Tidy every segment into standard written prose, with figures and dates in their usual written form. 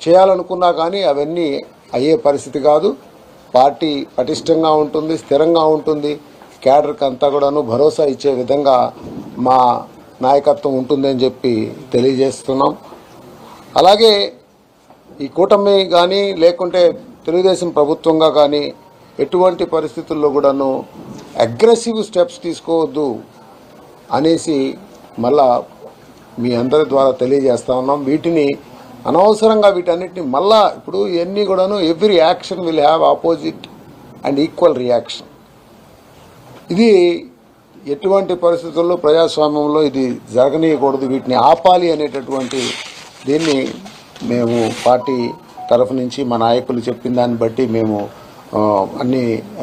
చేయాలనుకున్నా కానీ అవన్నీ అయ్యే పరిస్థితి కాదు. పార్టీ పటిష్టంగా ఉంటుంది, స్థిరంగా ఉంటుంది. క్యాడర్కి అంతా కూడాను భరోసా ఇచ్చే విధంగా మా నాయకత్వం ఉంటుందని చెప్పి తెలియజేస్తున్నాం. అలాగే ఈ కూటమి కానీ లేకుంటే తెలుగుదేశం ప్రభుత్వంగా కానీ ఎటువంటి పరిస్థితుల్లో కూడాను అగ్రెసివ్ స్టెప్స్ తీసుకోవద్దు అనేసి మళ్ళా మీ అందరి ద్వారా తెలియజేస్తా ఉన్నాం. వీటిని అనవసరంగా వీటన్నిటిని మళ్ళా ఇప్పుడు ఇవన్నీ కూడాను every action will have opposite and equal reaction. ఇది ఎటువంటి పరిస్థితుల్లో ప్రజాస్వామ్యంలో ఇది జరగనీయకూడదు, వీటిని ఆపాలి అనేటటువంటి దీన్ని మేము పార్టీ తరఫు నుంచి మా నాయకులు చెప్పిన దాన్ని బట్టి మేము అన్ని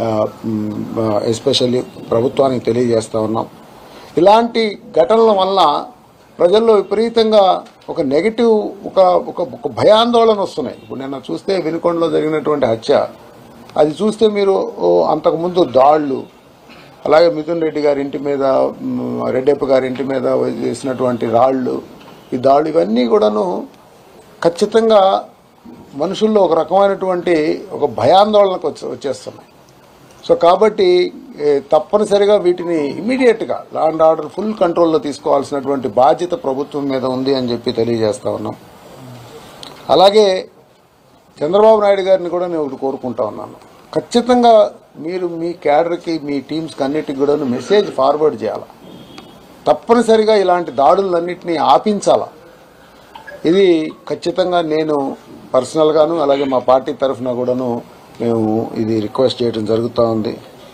ఎస్పెషల్లీ ప్రభుత్వానికి తెలియజేస్తూ ఉన్నాం. ఇలాంటి ఘటనల వల్ల ప్రజల్లో విపరీతంగా ఒక నెగిటివ్ ఒక భయాందోళన వస్తున్నాయి. ఇప్పుడు నిన్న చూస్తే వినుకొండలో జరిగినటువంటి హత్య, అది చూస్తే మీరు అంతకుముందు దాడులు, అలాగే మిథున్ రెడ్డి గారి ఇంటి మీద, రెడ్డప్ప గారి ఇంటి మీద వేసినటువంటి రాళ్ళు, ఈ దాడులు ఇవన్నీ కూడాను ఖచ్చితంగా మనుషుల్లో ఒక రకమైనటువంటి ఒక భయాందోళనకు వచ్చేస్తున్నాయి. సో కాబట్టి తప్పనిసరిగా వీటిని ఇమీడియట్గా లా అండ్ ఆర్డర్ ఫుల్ కంట్రోల్లో తీసుకోవాల్సినటువంటి బాధ్యత ప్రభుత్వం మీద ఉంది అని చెప్పి తెలియజేస్తా ఉన్నాం. అలాగే చంద్రబాబు నాయుడు గారిని కూడా నేను ఒకటి కోరుకుంటా ఉన్నాను, ఖచ్చితంగా మీరు మీ క్యాడర్కి, మీ టీమ్స్కి అన్నిటికి కూడా మెసేజ్ ఫార్వర్డ్ చేయాలి. తప్పనిసరిగా ఇలాంటి దాడులన్నింటినీ ఆపించాలా. ఇది ఖచ్చితంగా నేను పర్సనల్గాను అలాగే మా పార్టీ తరఫున కూడాను మేము ఇది రిక్వెస్ట్ చేయడం జరుగుతూ ఉంది.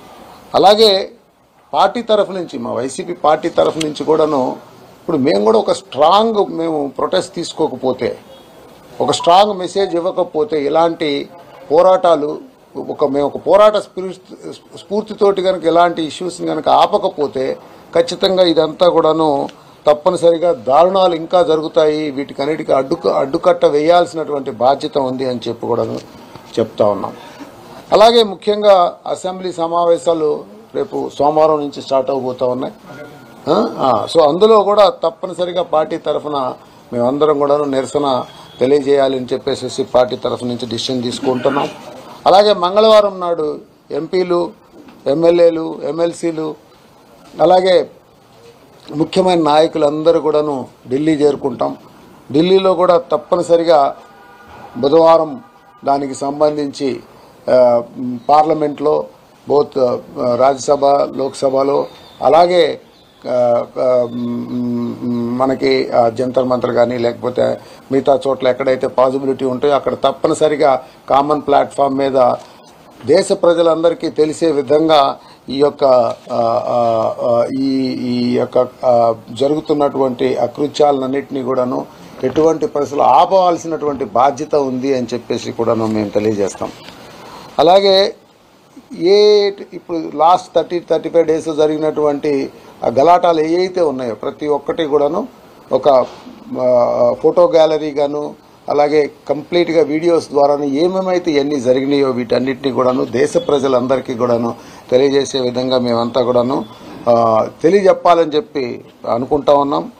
అలాగే పార్టీ తరఫు నుంచి, మా వైసీపీ పార్టీ తరఫు నుంచి కూడాను ఇప్పుడు మేము కూడా ఒక స్ట్రాంగ్ మేము ప్రొటెస్ట్ తీసుకోకపోతే, ఒక స్ట్రాంగ్ మెసేజ్ ఇవ్వకపోతే, ఇలాంటి పోరాటాలు మేము ఒక పోరాట స్ఫూర్తితోటి కనుక ఇలాంటి ఇష్యూస్ని కనుక ఆపకపోతే ఖచ్చితంగా ఇదంతా కూడాను తప్పనిసరిగా దారుణాలు ఇంకా జరుగుతాయి. వీటికన్నిటికీ అడ్డుకట్ట వేయాల్సినటువంటి బాధ్యత ఉంది అని చెప్పి కూడా చెప్తా ఉన్నాం. అలాగే ముఖ్యంగా అసెంబ్లీ సమావేశాలు రేపు సోమవారం నుంచి స్టార్ట్ అవబోతూ ఉన్నాయి. సో అందులో కూడా తప్పనిసరిగా పార్టీ తరఫున మేమందరం కూడా నిరసన తెలియజేయాలి అని చెప్పేసి పార్టీ తరఫు నుంచి డిసిషన్ తీసుకుంటున్నాం. అలాగే మంగళవారం నాడు ఎంపీలు, ఎమ్మెల్యేలు, ఎమ్మెల్సీలు అలాగే ముఖ్యమైన నాయకులందరూ కూడాను ఢిల్లీ చేరుకుంటాం. ఢిల్లీలో కూడా తప్పనిసరిగా బుధవారం దానికి సంబంధించి పార్లమెంట్లో బోత్ రాజ్యసభ, లోక్సభలో అలాగే మనకి జంతర్ మంతర్ కానీ లేకపోతే మిగతా చోట్ల ఎక్కడైతే పాజిబిలిటీ ఉంటాయో అక్కడ తప్పనిసరిగా కామన్ ప్లాట్ఫామ్ మీద దేశ ప్రజలందరికీ తెలిసే విధంగా ఈ యొక్క జరుగుతున్నటువంటి అకృత్యాలన్నింటినీ కూడాను ఎటువంటి పరిస్థితులు ఆపవలసినటువంటి బాధ్యత ఉంది అని చెప్పేసి కూడాను మేము తెలియజేస్తాం. అలాగే ఇప్పుడు లాస్ట్ 30-35 డేస్ జరిగినటువంటి గలాటాలు ఏవైతే ఉన్నాయో ప్రతి ఒక్కటి కూడాను ఒక ఫోటో గ్యాలరీ గాను అలాగే కంప్లీట్గా వీడియోస్ ద్వారాను ఏమేమైతే ఇవన్నీ జరిగినాయో వీటన్నిటిని కూడాను దేశ ప్రజలందరికీ కూడాను తెలియజేసే విధంగా మేమంతా కూడాను తెలియజెప్పాలని చెప్పి అనుకుంటా ఉన్నాం.